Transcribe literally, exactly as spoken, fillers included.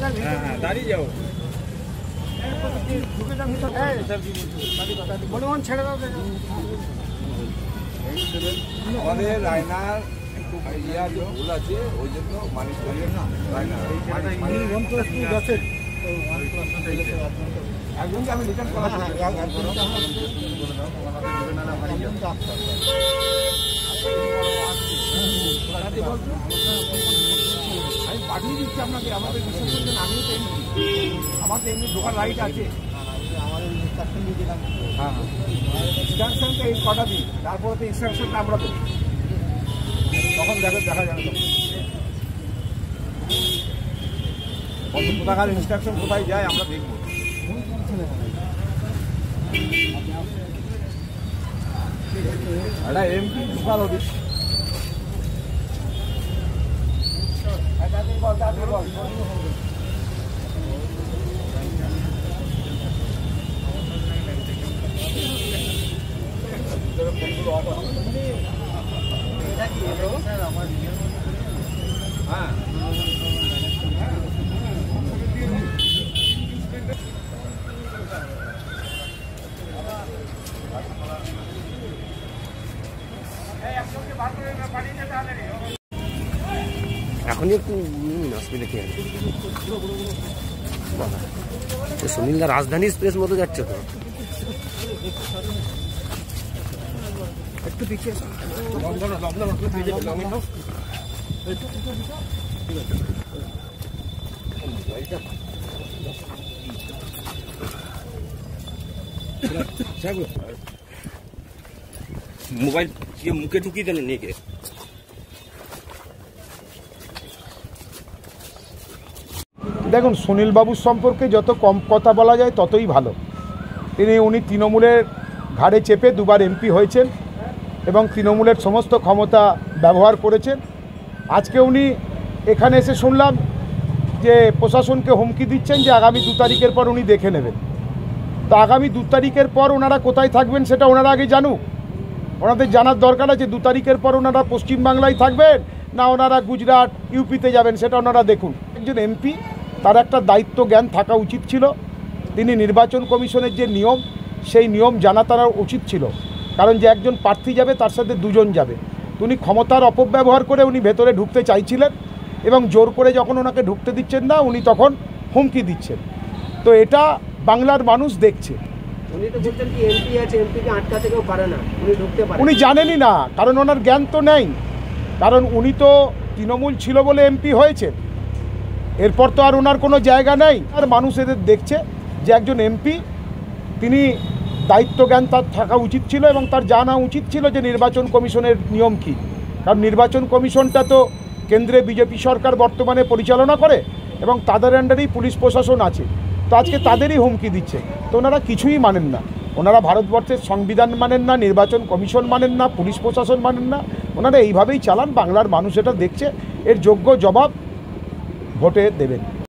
দাঁড়িয়ে যাও আমাদের রায়নার একটু ইয়া যে ভুল আছে ওই জন্য মানুষ করেন না একজনকে আমি রিটার্ন করা আমি পাঠিয়ে দিচ্ছি আপনাকে আমাদের বিশ্বাস করছেন আমিও তো এমনি আমার তো এমনি দোকান রাইট আছে আমাদের ইনস্ট্রাকশন দিয়ে দিলাম হ্যাঁ হ্যাঁ ইনস্ট্রাকশনটা এই কটা দিই তারপরে তো ইনস্ট্রাকশনটা আমরা দেবো তখন দেখো দেখা যাবে তখন কোথাকার ইনস্ট্রাকশন কোথায় যায় আমরা দেখবো একটা এমপি ঢুকাল হবে হ্যাঁ এখনই একটু অসুবিধা কি আছে সুনীলদা রাজধানী এক্সপ্রেস মতো যাচ্ছে তো একটু পিছিয়ে মোবাইল মুখে ঢুকিয়ে দিলেন নিয়ে দেখুন সুনীলবাবুর সম্পর্কে যত কম কথা বলা যায় ততই ভালো। তিনি উনি তৃণমূলের ঘাড়ে চেপে দুবার এমপি হয়েছেন এবং তৃণমূলের সমস্ত ক্ষমতা ব্যবহার করেছেন। আজকে উনি এখানে এসে শুনলাম যে প্রশাসনকে হুমকি দিচ্ছেন যে আগামী দু তারিখের পর উনি দেখে নেবেন। তো আগামী দু তারিখের পর ওনারা কোথায় থাকবেন সেটা ওনারা আগে জানুক। ওনাদের জানার দরকার আছে দু তারিখের পর ওনারা পশ্চিমবাংলায় থাকবেন না ওনারা গুজরাট ইউপিতে যাবেন সেটা ওনারা দেখুন। একজন এমপি তার একটা দায়িত্ব জ্ঞান থাকা উচিত ছিল। তিনি নির্বাচন কমিশনের যে নিয়ম সেই নিয়ম জানা তার উচিত ছিল, কারণ যে একজন প্রার্থী যাবে তার সাথে দুজন যাবে। উনি ক্ষমতার অপব্যবহার করে উনি ভেতরে ঢুকতে চাইছিলেন এবং জোর করে যখন ওনাকে ঢুকতে দিচ্ছেন না উনি তখন হুমকি দিচ্ছেন। তো এটা বাংলার মানুষ দেখছে। উনি তো বলছেন কি এমপি আছে, এমপিকে আটকাতে কেউ পারে না, উনি ঢুকতে পারে। উনি জানেনই না, কারণ ওনার জ্ঞান তো নেই। কারণ উনি তো তৃণমূল ছিল বলে এমপি হয়েছেন, এরপর তো আর ওনার কোনো জায়গা নেই। আর মানুষ এদের দেখছে যে একজন এমপি তিনি দায়িত্ব জ্ঞান তার থাকা উচিত ছিল এবং তার জানা উচিত ছিল যে নির্বাচন কমিশনের নিয়ম কী। কারণ নির্বাচন কমিশনটা তো কেন্দ্রে বিজেপি সরকার বর্তমানে পরিচালনা করে এবং তাদের আন্ডারেই পুলিশ প্রশাসন আছে। তো আজকে তাদেরই হুমকি দিচ্ছে। তো ওনারা কিছুই মানেন না। ওনারা ভারতবর্ষের সংবিধান মানেন না, নির্বাচন কমিশন মানেন না, পুলিশ প্রশাসন মানেন না। ওনারা এইভাবেই চালান। বাংলার মানুষ এটা দেখছে, এর যোগ্য জবাব ভোটে দেবেন।